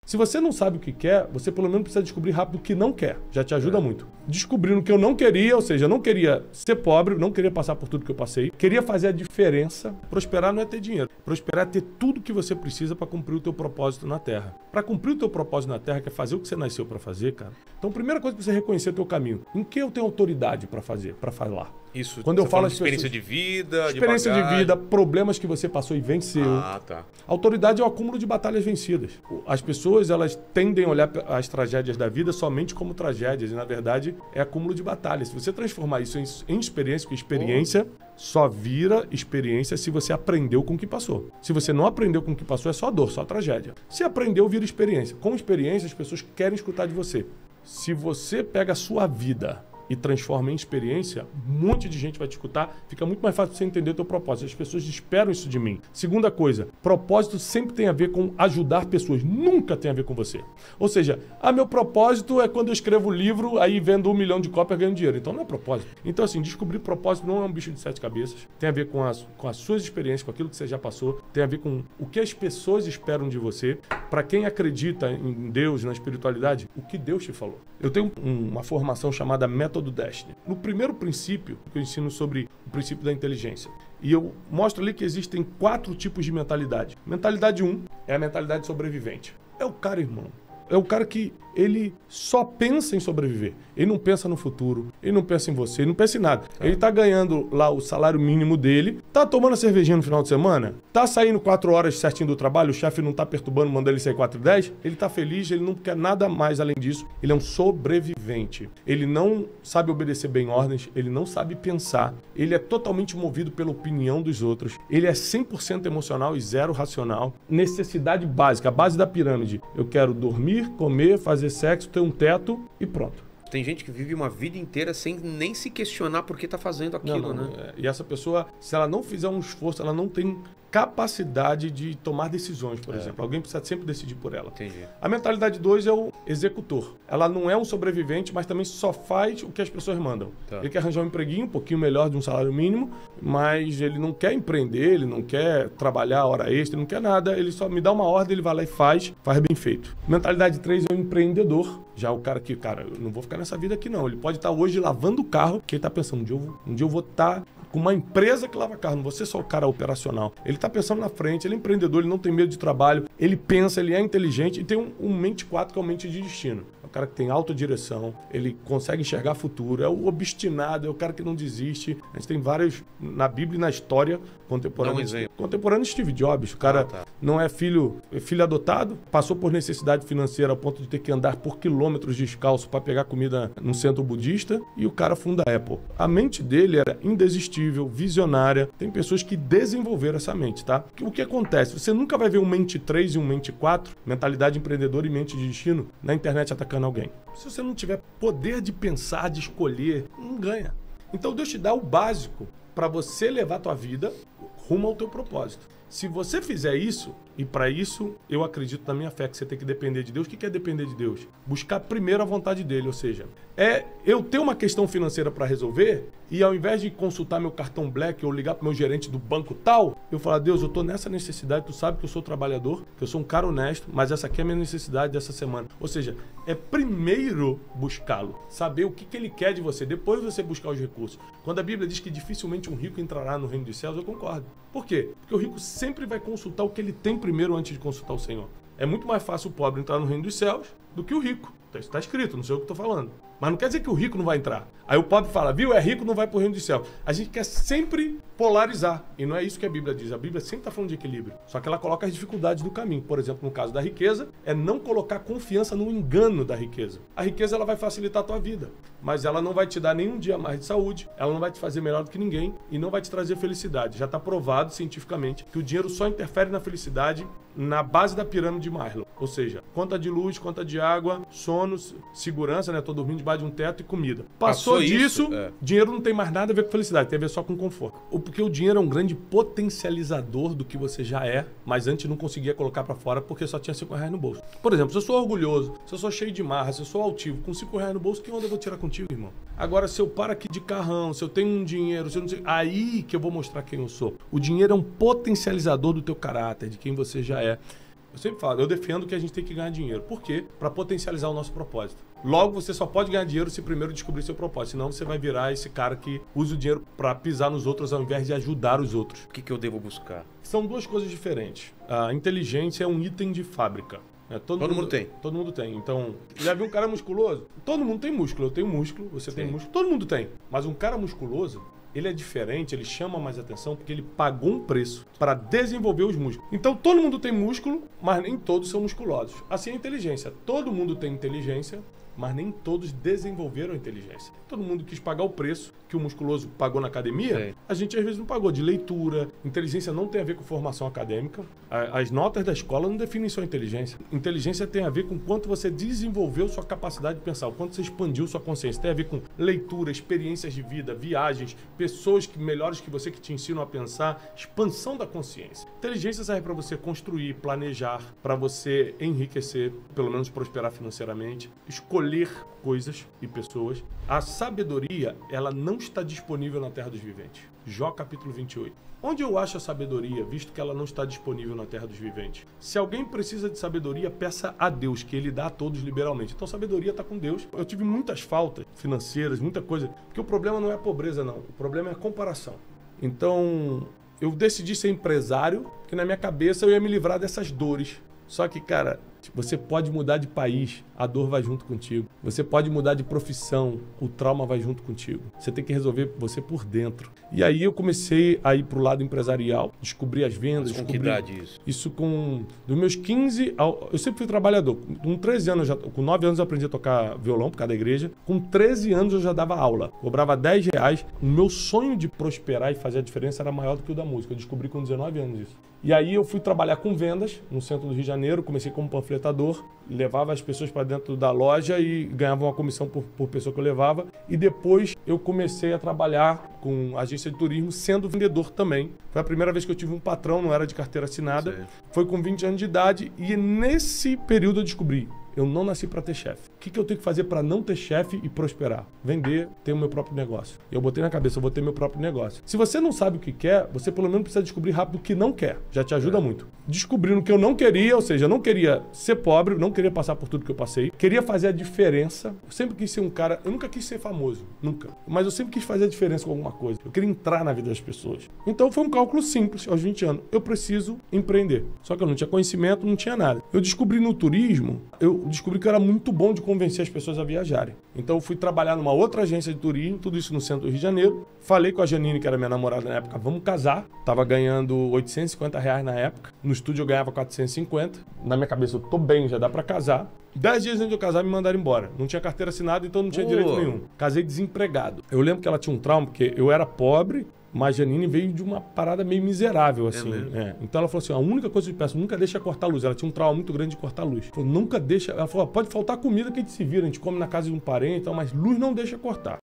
Se você não sabe o que quer, você pelo menos precisa descobrir rápido o que não quer. Já te ajuda muito. Descobrindo o que eu não queria, ou seja, eu não queria ser pobre, não queria passar por tudo que eu passei, queria fazer a diferença. Prosperar não é ter dinheiro. Prosperar é ter tudo que você precisa para cumprir o teu propósito na Terra. Para cumprir o teu propósito na Terra, que é fazer o que você nasceu para fazer, cara. Então, a primeira coisa é você reconhecer o teu caminho. Em que eu tenho autoridade para fazer, para falar? Isso. Quando eu falo experiência de vida, experiência de vida, problemas que você passou e venceu. Ah, tá. Autoridade é o acúmulo de batalhas vencidas. As pessoas, elas tendem a olhar as tragédias da vida somente como tragédias. E, na verdade, é acúmulo de batalhas. Se você transformar isso em experiência, porque experiência só vira experiência se você aprendeu com o que passou. Se você não aprendeu com o que passou, é só dor, só tragédia. Se aprendeu, vira experiência. Com experiência, as pessoas querem escutar de você. Se você pega a sua vida e transforma em experiência, um monte de gente vai te escutar, fica muito mais fácil você entender o teu propósito. As pessoas esperam isso de mim. Segunda coisa, propósito sempre tem a ver com ajudar pessoas, nunca tem a ver com você. Ou seja, meu propósito é quando eu escrevo livro, aí vendo 1 milhão de cópias ganhando dinheiro. Então não é propósito. Então assim, descobrir propósito não é um bicho de 7 cabeças, tem a ver com as suas experiências, com aquilo que você já passou, tem a ver com o que as pessoas esperam de você. Para quem acredita em Deus, na espiritualidade, o que Deus te falou. Eu tenho uma formação chamada Método Destiny. No primeiro princípio, que eu ensino sobre o princípio da inteligência, e eu mostro ali que existem 4 tipos de mentalidade. Mentalidade 1 é a mentalidade sobrevivente. É o cara, irmão. É o cara que ele só pensa em sobreviver. Ele não pensa no futuro, ele não pensa em você, ele não pensa em nada. Ele tá ganhando lá o salário mínimo dele, tá tomando a cervejinha no final de semana, tá saindo 4 horas certinho do trabalho, o chefe não tá perturbando, mandando ele sair 4h10, ele tá feliz, ele não quer nada mais além disso. Ele é um sobrevivente. Ele não sabe obedecer bem ordens, ele não sabe pensar, ele é totalmente movido pela opinião dos outros, ele é 100% emocional e 0 racional. Necessidade básica, a base da pirâmide. Eu quero dormir, comer, fazer sexo, ter um teto e pronto. Tem gente que vive uma vida inteira sem nem se questionar por que tá fazendo aquilo, né? E essa pessoa, se ela não fizer um esforço, ela não tem capacidade de tomar decisões, por exemplo. Alguém precisa sempre decidir por ela. Entendi. A mentalidade 2 é o executor. Ela não é um sobrevivente, mas também só faz o que as pessoas mandam. Tá. Ele quer arranjar um empreguinho um pouquinho melhor de um salário mínimo, mas ele não quer empreender, ele não quer trabalhar hora extra, ele não quer nada. Ele só me dá uma ordem, ele vai lá e faz bem feito. Mentalidade 3 é o empreendedor. Já o cara que, eu não vou ficar nessa vida aqui não. Ele pode estar hoje lavando o carro, porque ele está pensando, um dia eu vou estar com uma empresa que lava carro, não vou ser só o cara operacional. Ele está pensando na frente, ele é empreendedor, ele não tem medo de trabalho, ele pensa, ele é inteligente e tem um mente 4 que é o mente de destino. É o cara que tem autodireção, ele consegue enxergar futuro, é o obstinado, é o cara que não desiste. A gente tem vários, na Bíblia e na história contemporânea. Contemporâneo Steve Jobs, o cara não é filho adotado, passou por necessidade financeira ao ponto de ter que andar por quilômetros descalço para pegar comida no centro budista e o cara funda a Apple. A mente dele era indesistível, visionária. Tem pessoas que desenvolveram essa mente, tá? O que acontece? Você nunca vai ver um mente 3 e um mente 4, mentalidade empreendedora e mente de destino, na internet atacando alguém. Se você não tiver poder de pensar, de escolher, não ganha. Então Deus te dá o básico para você levar a tua vida rumo ao teu propósito. Se você fizer isso, e para isso eu acredito na minha fé que você tem que depender de Deus. O que é depender de Deus? Buscar primeiro a vontade dele, ou seja, é eu ter uma questão financeira para resolver e ao invés de consultar meu cartão Black ou ligar para o meu gerente do banco tal, eu falar, Deus, eu estou nessa necessidade, tu sabe que eu sou trabalhador, que eu sou um cara honesto, mas essa aqui é a minha necessidade dessa semana. Ou seja, é primeiro buscá-lo, saber o que ele quer de você, depois você buscar os recursos. Quando a Bíblia diz que dificilmente um rico entrará no reino dos céus, eu concordo. Por quê? Porque o rico sempre vai consultar o que ele tem primeiro antes de consultar o Senhor. É muito mais fácil o pobre entrar no reino dos céus do que o rico. Isso está escrito, não sei o que eu estou falando. Mas não quer dizer que o rico não vai entrar. Aí o pobre fala, viu, é rico, não vai para o reino dos céus. A gente quer sempre polarizar. E não é isso que a Bíblia diz. A Bíblia sempre está falando de equilíbrio. Só que ela coloca as dificuldades do caminho. Por exemplo, no caso da riqueza, é não colocar confiança no engano da riqueza. A riqueza ela vai facilitar a tua vida. Mas ela não vai te dar nem um dia mais de saúde. Ela não vai te fazer melhor do que ninguém. E não vai te trazer felicidade. Já está provado cientificamente que o dinheiro só interfere na felicidade na base da pirâmide de Maslow. Ou seja, conta de luz, conta de água, sono, segurança, né? Tô dormindo debaixo de um teto e comida. Passou disso, dinheiro não tem mais nada a ver com felicidade, tem a ver só com conforto. Porque o dinheiro é um grande potencializador do que você já é, mas antes não conseguia colocar pra fora porque só tinha R$5 no bolso. Por exemplo, se eu sou orgulhoso, se eu sou cheio de marra, se eu sou altivo, com R$5 no bolso, que onda eu vou tirar contigo, irmão? Agora, se eu paro aqui de carrão, se eu tenho um dinheiro, se eu não sei, aí que eu vou mostrar quem eu sou. O dinheiro é um potencializador do teu caráter, de quem você já é. Eu sempre falo, eu defendo que a gente tem que ganhar dinheiro. Por quê? Para potencializar o nosso propósito. Logo, você só pode ganhar dinheiro se primeiro descobrir seu propósito. Senão você vai virar esse cara que usa o dinheiro para pisar nos outros ao invés de ajudar os outros. O que eu devo buscar? São duas coisas diferentes. A inteligência é um item de fábrica. Todo mundo tem. Todo mundo tem. Então, já viu um cara musculoso? Todo mundo tem músculo. Eu tenho músculo, você tem músculo. Todo mundo tem. Mas um cara musculoso, ele é diferente, ele chama mais atenção porque ele pagou um preço para desenvolver os músculos. Então, todo mundo tem músculo, mas nem todos são musculosos. Assim é a inteligência. Todo mundo tem inteligência, mas nem todos desenvolveram a inteligência. Todo mundo quis pagar o preço que o musculoso pagou na academia, a gente às vezes não pagou, de leitura. Inteligência não tem a ver com formação acadêmica. As notas da escola não definem sua inteligência. Inteligência tem a ver com quanto você desenvolveu sua capacidade de pensar, o quanto você expandiu sua consciência. Tem a ver com leitura, experiências de vida, viagens, pessoas melhores que você que te ensinam a pensar, expansão da consciência. Inteligência serve para você construir, planejar, para você enriquecer, pelo menos prosperar financeiramente, escolher coisas e pessoas. A sabedoria, ela não está disponível na terra dos viventes. Jó capítulo 28. Onde eu acho a sabedoria, visto que ela não está disponível na terra dos viventes? Se alguém precisa de sabedoria, peça a Deus, que Ele dá a todos liberalmente. Então, sabedoria está com Deus. Eu tive muitas faltas financeiras, muita coisa, porque o problema não é a pobreza, não. O problema é a comparação. Então, eu decidi ser empresário, que na minha cabeça eu ia me livrar dessas dores. Só que, cara, você pode mudar de país, a dor vai junto contigo. Você pode mudar de profissão, o trauma vai junto contigo. Você tem que resolver você por dentro. E aí eu comecei a ir pro lado empresarial, descobri as vendas. Mas com que idade isso? Isso com... Dos meus 15... Eu sempre fui trabalhador. Com 13 anos, com 9 anos eu aprendi a tocar violão por causa da igreja. Com 13 anos eu já dava aula. Cobrava R$10. O meu sonho de prosperar e fazer a diferença era maior do que o da música. Eu descobri com 19 anos isso. E aí eu fui trabalhar com vendas no centro do Rio de Janeiro. Comecei como panfletador. Levava as pessoas para dentro da loja e ganhava uma comissão por pessoa que eu levava. E depois eu comecei a trabalhar com agência de turismo, sendo vendedor também. Foi a primeira vez que eu tive um patrão, não era de carteira assinada. Sim. Foi com 20 anos de idade e nesse período eu descobri, eu não nasci para ter chefe. O que eu tenho que fazer para não ter chefe e prosperar? Vender, ter o meu próprio negócio. Eu botei na cabeça, eu vou ter meu próprio negócio. Se você não sabe o que quer, você pelo menos precisa descobrir rápido o que não quer. Já te ajuda muito. Descobrindo o que eu não queria, ou seja, eu não queria ser pobre, não queria passar por tudo que eu passei. Queria fazer a diferença. Eu sempre quis ser um cara... Eu nunca quis ser famoso, nunca. Mas eu sempre quis fazer a diferença com alguma coisa. Eu queria entrar na vida das pessoas. Então foi um cálculo simples, aos 20 anos. Eu preciso empreender. Só que eu não tinha conhecimento, não tinha nada. Eu descobri no turismo, eu descobri que eu era muito bom de convencer as pessoas a viajarem. Então eu fui trabalhar numa outra agência de turismo, tudo isso no centro do Rio de Janeiro. Falei com a Janine, que era minha namorada na época, vamos casar. Tava ganhando R$850 na época. No estúdio eu ganhava 450. Na minha cabeça eu tô bem, já dá pra casar. 10 dias antes de eu casar, me mandaram embora. Não tinha carteira assinada, então não tinha direito nenhum. Casei desempregado. Eu lembro que ela tinha um trauma, porque eu era pobre, mas Janine veio de uma parada meio miserável, assim. Então ela falou assim, a única coisa que eu peço, nunca deixa cortar a luz. Ela tinha um trauma muito grande de cortar a luz. Falou, nunca deixa... Ela falou, pode faltar comida que a gente se vira, a gente come na casa de um parente e tal, mas luz não deixa cortar.